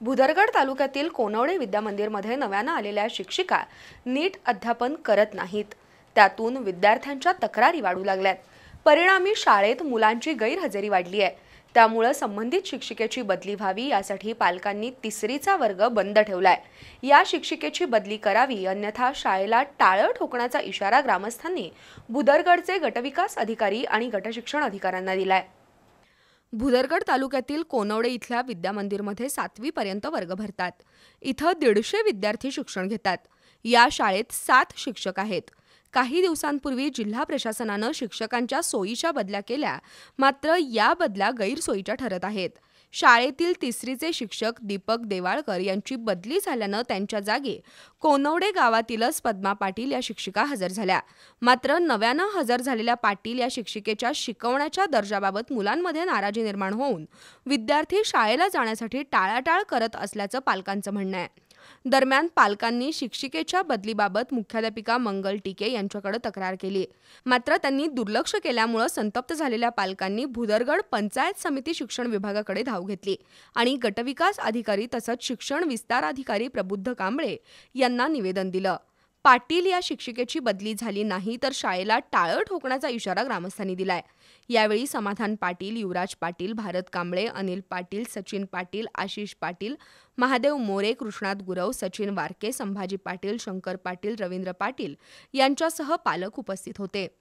भुदरगड तालुक्यातील कोनवडे विद्यामंदिरमध्ये नव्यानं आलेल्या शिक्षिका नीट अध्यापन करत नाहीत। त्यातून विद्यार्थ्यांच्या तक्रारी वाढू लागल्यात। परिणामी शाळेत मुलांची गैरहजेरी वाढली आहे। त्यामुळे संबंधित शिक्षिकेची बदली व्हावी यासाठी पालकांनी तिसरीचा वर्ग बंद ठेवलाय। या शिक्षिकेची बदली करावी अन्यथा शाळेला टाळं ठोकण्याचा इशारा ग्रामस्थांनी भुदरगडचे गटविकास अधिकारी आणि गटशिक्षण अधिकाऱ्यांना दिलाय। भुदरगड तालुक्यातील कोनवडे इथल्या विद्यामंदिरमध्ये 7वी पर्यंत वर्ग भरतात। इथं 150 विद्यार्थी शिक्षण घेतात। या शाळेत 7 शिक्षक आहेत। काही दिवसांपूर्वी जिल्हा प्रशासनानं शिक्षकांच्या सोयीच्या बदल्या केल्या, मात्र या बदल्या गैरसोयीच्या ठरत आहेत। शाळेतील तिसरीचे शिक्षक दीपक देवाळकर यांची बदली झाल्यानं त्यांच्या जागी कोनवडे गावातीलच पद्मा पाटील या शिक्षिका हजर झाल्या। मात्र नव्यानं हजर झालेल्या पाटील या शिक्षिकेच्या शिकवण्याच्या दर्जाबाबत मुलांमध्ये नाराजी निर्माण होऊन विद्यार्थी शाळेला जाण्यासाठी टाळाटाळ करत असल्याचं पालकांचं म्हणणं आहे। दरम्यान पालकांनी शिक्षिकेच्या बदलीबाबत मुख्याध्यापिका मंगल टिके यांच्याकडे तक्रार केली, मात्र त्यांनी दुर्लक्ष केल्यामुळे संतप्त झालेल्या पालकांनी भुदरगड पंचायत समिती शिक्षण विभागाकडे धाव घेतली आणि गटविकास अधिकारी तसंच शिक्षण विस्तार अधिकारी प्रबुद्ध कांबळे यांना निवेदन दिलं। पाटील या शिक्षिकेची बदली झाली नाही तर शाळेला टाळं ठोकण्याचा इशारा ग्रामस्थांनी दिलाय। यावेळी समाधान पाटील, युवराज पाटील, भारत कांबळे, अनिल पाटील, सचिन पाटील, आशिष पाटील, महादेव मोरे, कृष्णात गुरव, सचिन वारके, संभाजी पाटील, शंकर पाटील, रवींद्र पाटील यांच्यासह पालक उपस्थित होते।